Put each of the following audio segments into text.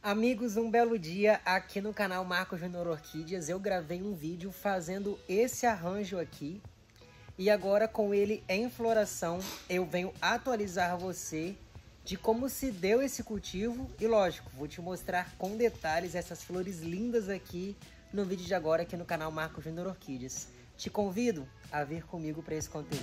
Amigos, um belo dia aqui no canal Marcos Júnior Orquídeas. Eu gravei um vídeo fazendo esse arranjo aqui. E agora, com ele em floração, eu venho atualizar você de como se deu esse cultivo. E lógico, vou te mostrar com detalhes essas flores lindas aqui no vídeo de agora aqui no canal Marcos Júnior Orquídeas. Te convido a vir comigo para esse conteúdo.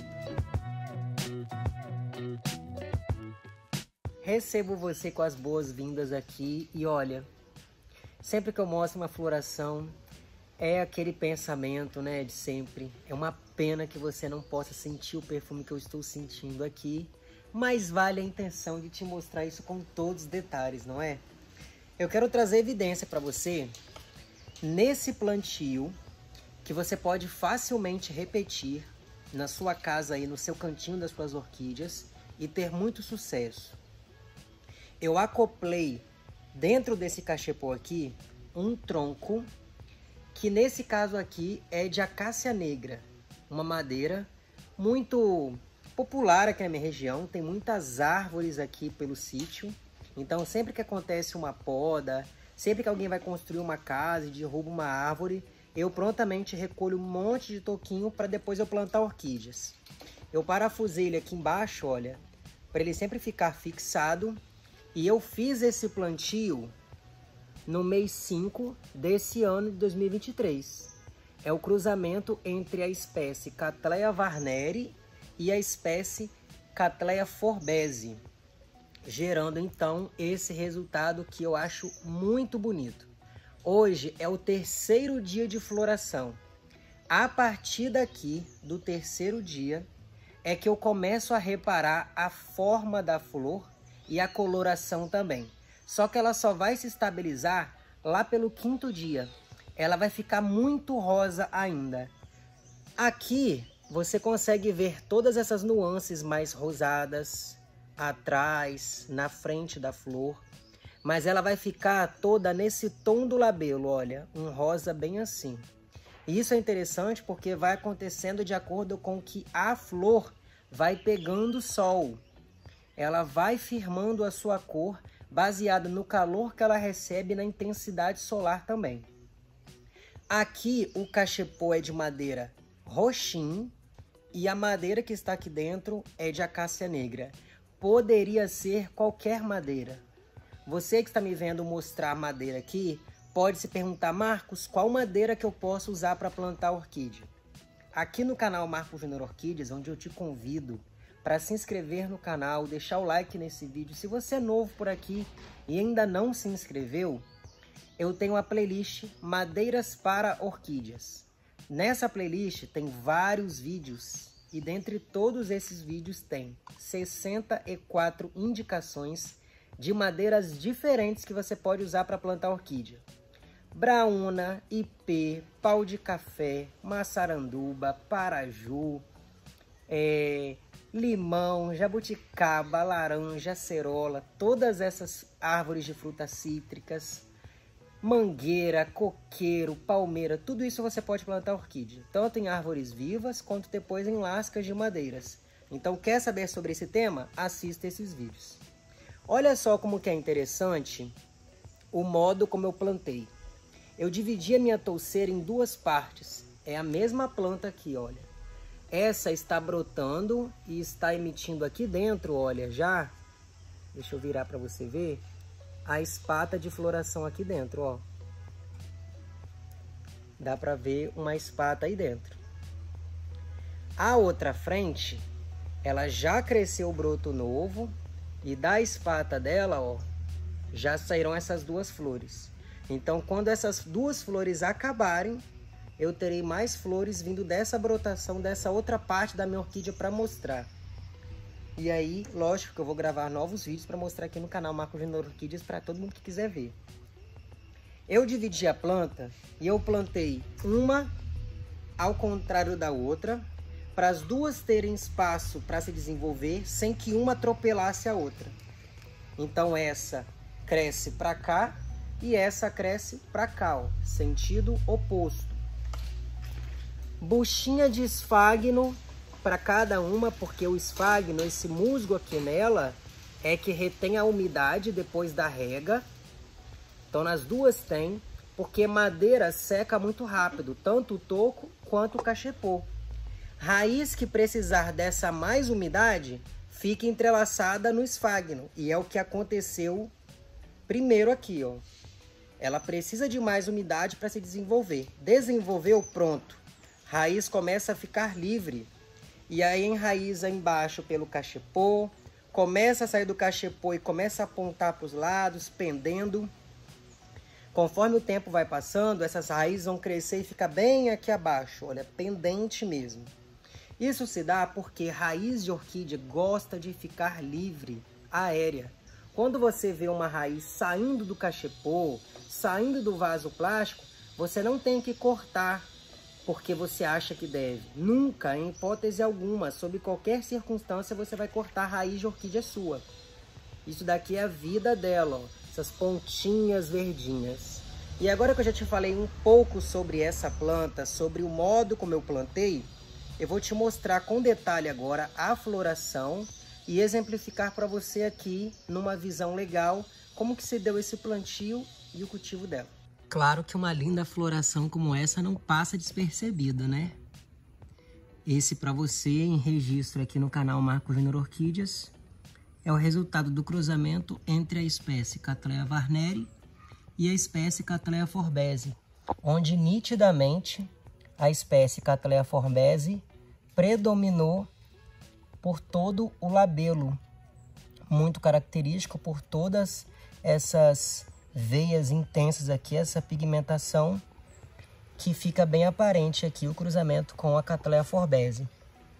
Recebo você com as boas-vindas aqui e olha, sempre que eu mostro uma floração, é aquele pensamento, né, de sempre. É uma pena que você não possa sentir o perfume que eu estou sentindo aqui, mas vale a intenção de te mostrar isso com todos os detalhes, não é? Eu quero trazer evidência para você nesse plantio que você pode facilmente repetir na sua casa aí, no seu cantinho das suas orquídeas e ter muito sucesso. Eu acoplei dentro desse cachepô aqui um tronco que nesse caso aqui é de acácia negra, uma madeira muito popular aqui na minha região. Tem muitas árvores aqui pelo sítio, então sempre que acontece uma poda, sempre que alguém vai construir uma casa e derruba uma árvore, eu prontamente recolho um monte de toquinho para depois eu plantar orquídeas. Eu parafusei ele aqui embaixo, olha, para ele sempre ficar fixado. E eu fiz esse plantio no mês 5 desse ano de 2023. É o cruzamento entre a espécie Cattleya varneri e a espécie Cattleya forbesi, gerando então esse resultado que eu acho muito bonito. Hoje é o terceiro dia de floração. A partir daqui, do terceiro dia, é que eu começo a reparar a forma da flor e a coloração também. Só que ela só vai se estabilizar lá pelo quinto dia. Ela vai ficar muito rosa ainda. Aqui você consegue ver todas essas nuances mais rosadas, atrás, na frente da flor. Mas ela vai ficar toda nesse tom do labelo, olha, um rosa bem assim. E isso é interessante porque vai acontecendo de acordo com que a flor vai pegando sol. Ela vai firmando a sua cor baseada no calor que ela recebe e na intensidade solar também. Aqui o cachepô é de madeira roxinho e a madeira que está aqui dentro é de acácia negra. Poderia ser qualquer madeira. Você que está me vendo mostrar a madeira aqui, pode se perguntar, Marcos, qual madeira que eu posso usar para plantar orquídea? Aqui no canal Marcos Júnior Orquídeas, onde eu te convido para se inscrever no canal, deixar o like nesse vídeo. Se você é novo por aqui e ainda não se inscreveu, eu tenho a playlist Madeiras para Orquídeas. Nessa playlist tem vários vídeos e dentre todos esses vídeos tem 64 indicações de madeiras diferentes que você pode usar para plantar orquídea. Braúna, ipê, pau de café, maçaranduba, paraju, limão, jabuticaba, laranja, acerola, todas essas árvores de frutas cítricas, mangueira, coqueiro, palmeira, tudo isso você pode plantar orquídea, tanto em árvores vivas quanto depois em lascas de madeiras. Então, quer saber sobre esse tema? Assista esses vídeos. Olha só como que é interessante o modo como eu plantei. Eu dividi a minha touceira em duas partes. É a mesma planta aqui, olha. Essa está brotando e está emitindo aqui dentro, olha, já, deixa eu virar para você ver, a espata de floração aqui dentro, ó. Dá para ver uma espata aí dentro. A outra frente, ela já cresceu o broto novo e da espata dela, ó, já saíram essas duas flores. Então, quando essas duas flores acabarem, eu terei mais flores vindo dessa brotação, dessa outra parte da minha orquídea para mostrar. E aí, lógico que eu vou gravar novos vídeos para mostrar aqui no canal Marcos Júnior Orquídeas para todo mundo que quiser ver. Eu dividi a planta e eu plantei uma ao contrário da outra, para as duas terem espaço para se desenvolver sem que uma atropelasse a outra. Então essa cresce para cá e essa cresce para cá, ó, sentido oposto. Buchinha de esfagno para cada uma, porque o esfagno, esse musgo aqui nela, é que retém a umidade depois da rega Então nas duas tem, porque madeira seca muito rápido, tanto o toco quanto o cachepô. Raiz que precisar dessa mais umidade, fica entrelaçada no esfagno. E é o que aconteceu primeiro aqui, ó. Ela precisa de mais umidade para se desenvolver. Desenvolveu, pronto. Raiz começa a ficar livre. E aí enraiza embaixo pelo cachepô. Começa a sair do cachepô e começa a apontar para os lados, pendendo. Conforme o tempo vai passando, essas raízes vão crescer e ficar bem aqui abaixo. Olha, pendente mesmo. Isso se dá porque raiz de orquídea gosta de ficar livre, aérea. Quando você vê uma raiz saindo do cachepô, saindo do vaso plástico, você não tem que cortar porque você acha que deve. Nunca, em hipótese alguma, sob qualquer circunstância, você vai cortar a raiz de orquídea sua. Isso daqui é a vida dela, ó, essas pontinhas verdinhas. E agora que eu já te falei um pouco sobre essa planta, sobre o modo como eu plantei, eu vou te mostrar com detalhe agora a floração e exemplificar para você aqui, numa visão legal, como que se deu esse plantio e o cultivo dela. Claro que uma linda floração como essa não passa despercebida, né? Esse para você em registro aqui no canal Marco Júnior Orquídeas é o resultado do cruzamento entre a espécie Cattleya Varneri e a espécie Cattleya forbesi, onde nitidamente a espécie Cattleya forbesi predominou por todo o labelo, muito característico por todas essas veias intensas aqui, essa pigmentação que fica bem aparente aqui o cruzamento com a Cattleya forbesi.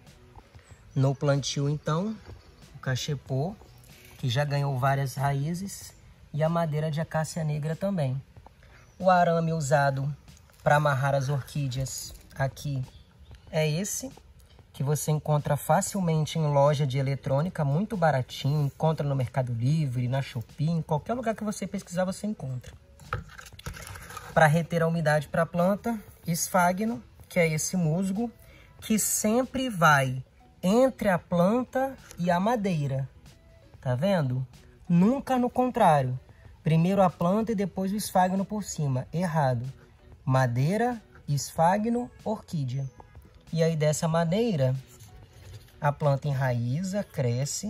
No plantio então, o cachepô, que já ganhou várias raízes, e a madeira de acácia negra também. O arame usado para amarrar as orquídeas aqui é esse, que você encontra facilmente em loja de eletrônica, muito baratinho, encontra no Mercado Livre, na Shopee, em qualquer lugar que você pesquisar você encontra. Para reter a umidade para a planta, esfagno, que é esse musgo, que sempre vai entre a planta e a madeira. Tá vendo? Nunca no contrário. Primeiro a planta e depois o esfagno por cima. Errado. Madeira, esfagno, orquídea. E aí dessa maneira, a planta enraiza, cresce.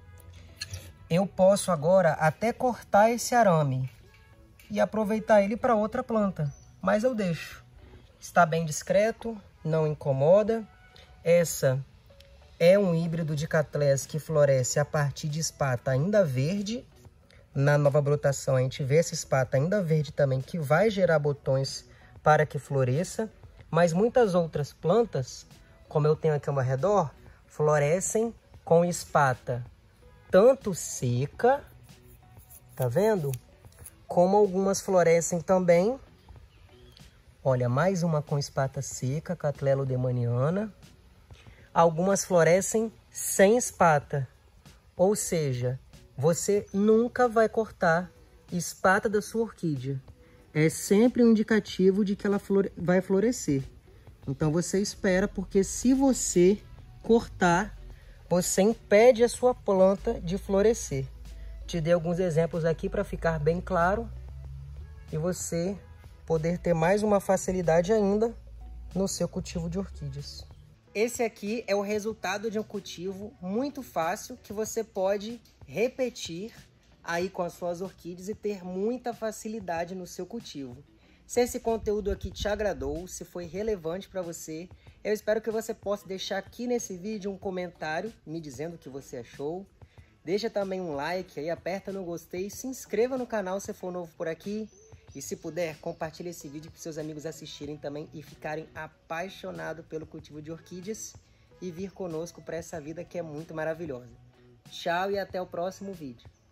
Eu posso agora até cortar esse arame e aproveitar ele para outra planta. Mas eu deixo. Está bem discreto, não incomoda. Essa é um híbrido de Cattleyas que floresce a partir de espata ainda verde. Na nova brotação a gente vê essa espata ainda verde também, que vai gerar botões para que floresça. Mas muitas outras plantas, como eu tenho aqui ao meu redor, florescem com espata tanto seca, tá vendo? Como algumas florescem também. Olha, mais uma com espata seca, Cattleya lodemaniana. Algumas florescem sem espata, ou seja, você nunca vai cortar espata da sua orquídea. É sempre um indicativo de que ela vai florescer. Então você espera, porque se você cortar, você impede a sua planta de florescer. Te dei alguns exemplos aqui para ficar bem claro e você poder ter mais uma facilidade ainda no seu cultivo de orquídeas. Esse aqui é o resultado de um cultivo muito fácil que você pode repetir aí com as suas orquídeas e ter muita facilidade no seu cultivo. Se esse conteúdo aqui te agradou, se foi relevante para você, eu espero que você possa deixar aqui nesse vídeo um comentário me dizendo o que você achou. Deixa também um like aí, aperta no gostei, se inscreva no canal se for novo por aqui. E se puder, compartilhe esse vídeo para seus amigos assistirem também e ficarem apaixonados pelo cultivo de orquídeas e vir conosco para essa vida que é muito maravilhosa. Tchau e até o próximo vídeo.